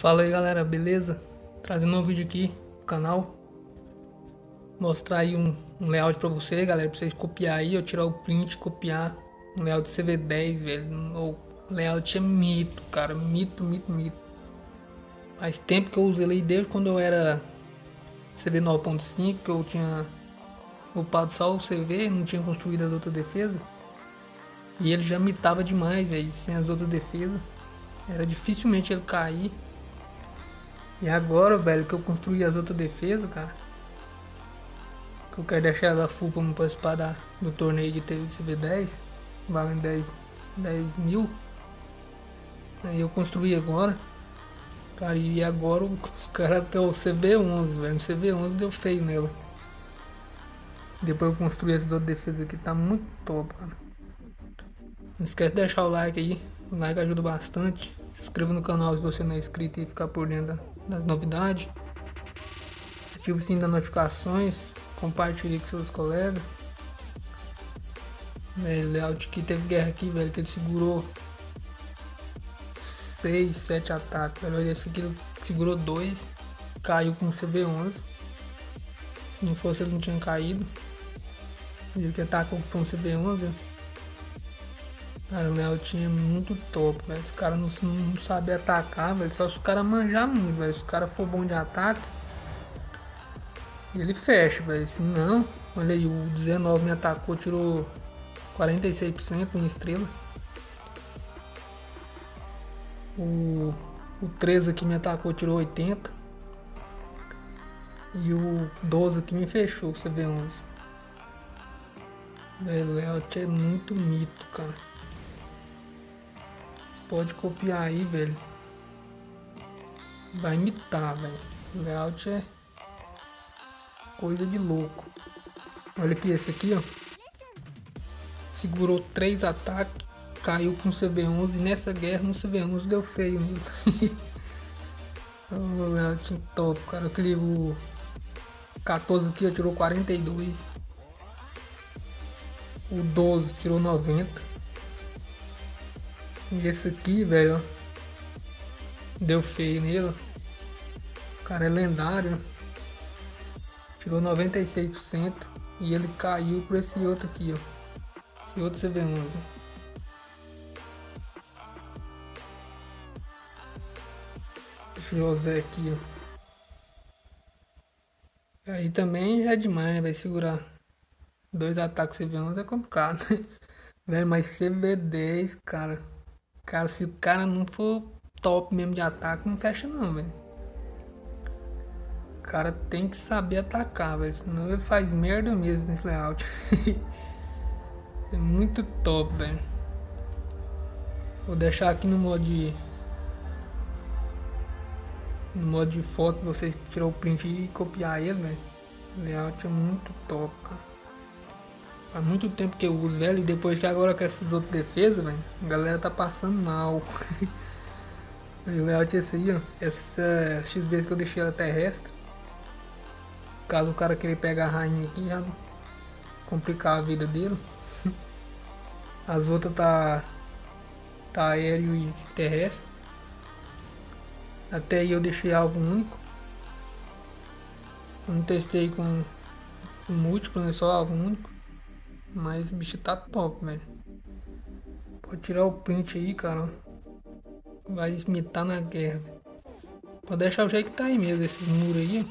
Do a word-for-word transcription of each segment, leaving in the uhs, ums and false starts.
Fala aí galera, beleza? Trazendo um vídeo aqui no canal. Mostrar aí um, um layout pra você, galera, pra vocês copiar aí, ou tirar o print e copiar um layout C V dez, velho. O layout é mito, cara, mito, mito, mito. Faz tempo que eu usei ele, desde quando eu era C V nove ponto cinco, que eu tinha upado só o C V, não tinha construído as outras defesas. E ele já mitava demais, velho, sem as outras defesas. Era dificilmente ele cair. E agora, velho, que eu construí as outras defesas, cara, que eu quero deixar ela full pra me participar da, do torneio de T V C V dez, valendo dez mil. Aí eu construí agora, cara, e agora os caras estão o C V onze, velho, o C V onze deu feio nela. Depois eu construí essas outras defesas aqui, tá muito top, cara. Não esquece de deixar o like aí, o like ajuda bastante. Se inscreva no canal se você não é inscrito e ficar por dentro das novidades. Ative o sininho das notificações. Compartilhe com seus colegas. Velho, layout que teve guerra aqui, velho, que ele segurou seis, sete ataques, velho. Esse aqui ele segurou dois, caiu com o C V onze. Se não fosse ele não tinha caído. Ele que atacou com o C V onze. Cara, o layout é muito top, velho. Os caras não, não sabem atacar, velho. Só se o cara manjar muito, velho. Se o cara for bom de ataque, ele fecha, velho. Se não, olha aí, o dezenove me atacou, tirou quarenta e seis por cento, uma estrela. O, o treze aqui me atacou, tirou oitenta. E o doze aqui me fechou, o C V onze. Velho, o layout é muito mito, cara. Pode copiar aí, velho. Vai imitar, velho. O layout é coisa de louco. Olha aqui, esse aqui, ó. Segurou três ataques, caiu com o C V onze. E nessa guerra, no C V onze deu feio mesmo. O layout top, cara. Aquele, o quatorze aqui, ó, tirou quarenta e dois. O doze tirou noventa. E esse aqui, velho, ó, deu feio nele. O cara é lendário. Tirou noventa e seis por cento. E ele caiu por esse outro aqui, ó. Esse outro C V onze. Deixa eu José aqui, ó. Aí também já é demais, né? Vai segurar dois ataques C V onze é complicado. Velho, mas C V dez, cara. Cara, se o cara não for top mesmo de ataque, não fecha não, velho. O cara tem que saber atacar, velho. Senão ele faz merda mesmo nesse layout. É muito top, velho. Vou deixar aqui no modo de... No modo de foto, pra você tirar o print e copiar ele, velho. O layout é muito top, cara. Faz muito tempo que eu uso, velho, e depois que agora com essas outras defesas, velho, a galera tá passando mal. O layout é esse aí, ó. Essa X vezes que eu deixei ela terrestre. Caso o cara querer pegar a rainha aqui, já complicar a vida dele. As outras tá, tá aéreo e terrestre. Até aí eu deixei algo único. Eu não testei com, com múltiplo, né? Só algo único. Mas o bicho tá top, velho. Pode tirar o print aí, cara. Vai imitar na guerra. Pode deixar o jeito que tá aí mesmo, esses muros aí.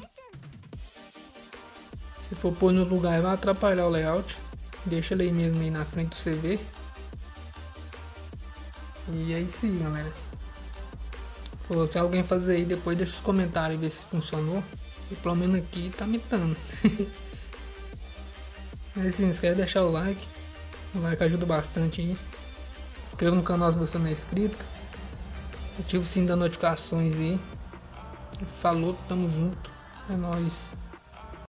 Se for pôr no lugar, vai atrapalhar o layout. Deixa ele aí mesmo aí na frente do C V. E é isso aí, galera. Se alguém fazer aí, depois deixa os comentários e ver se funcionou. E pelo menos aqui tá imitando. Mas assim, não esquece de deixar o like. O like ajuda bastante aí. Se inscreva no canal se você não é inscrito. Ative o sininho das notificações aí. Falou, tamo junto. É nóis.